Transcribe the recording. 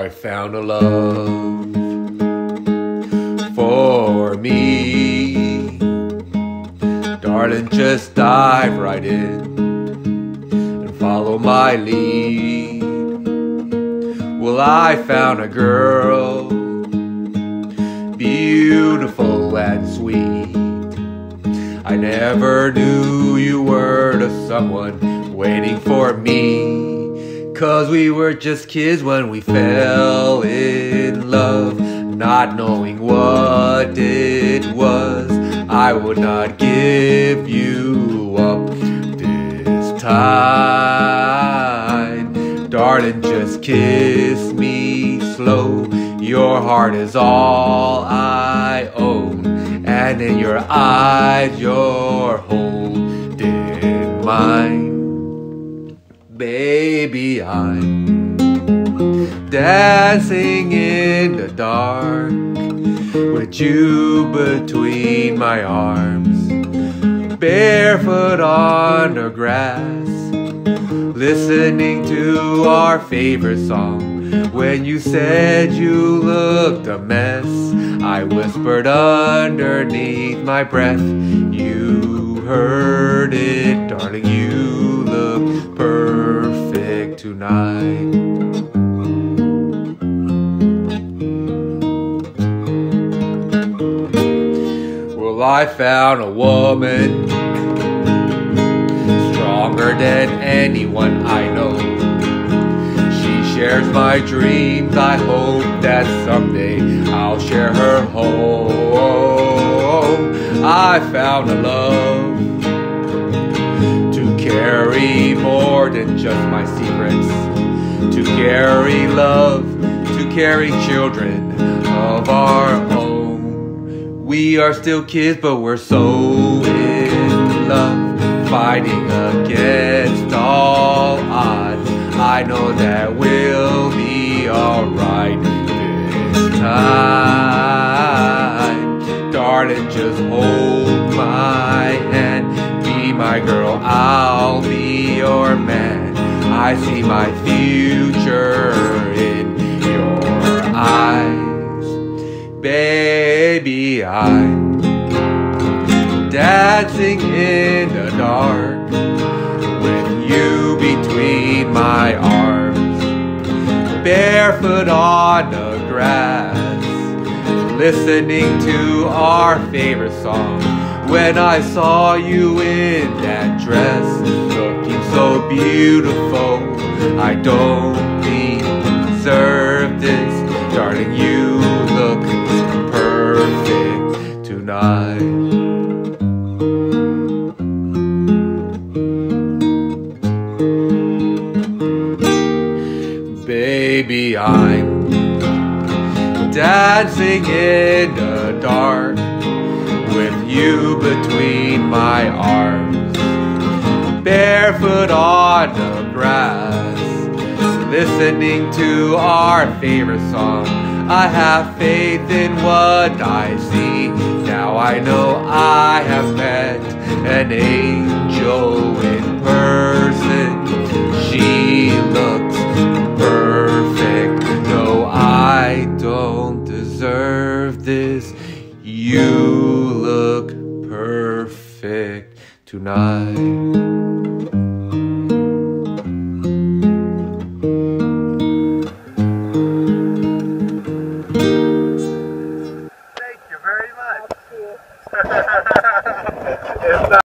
I found a love for me. Darling, just dive right in and follow my lead. Well, I found a girl, beautiful and sweet. I never knew you were to someone waiting for me. 'Cause we were just kids when we fell in love, not knowing what it was. I would not give you up this time. Darling, just kiss me slow. Your heart is all I own, and in your eyes you're holding mine. Baby, I'm dancing in the dark with you between my arms, barefoot on the grass, listening to our favorite song. When you said you looked a mess, I whispered underneath my breath. You heard it, darling, you look perfect tonight. Well, I found a woman stronger than anyone I know. She shares my dreams. I hope that someday I'll share her home. I found a love to carry more than just my secrets, to carry love, to carry children of our own. We are still kids, but we're so in love, fighting against all odds. I know that we'll be alright this time. Darling, just hold my hand, be my girl, I'll be your man. I see my future in your eyes. Baby, I'm dancing in the dark with you between my arms, barefoot on the grass, listening to our favorite song. When I saw you in that dress, looking so beautiful, I don't deserve this. Darling, you look perfect tonight. Baby, I'm dancing in the dark with you between my arms, barefoot on the grass, listening to our favorite song. I have faith in what I see. Now I know I have met an angel in person. She looks perfect. No, I don't deserve this. You look perfect tonight. Thank you very much.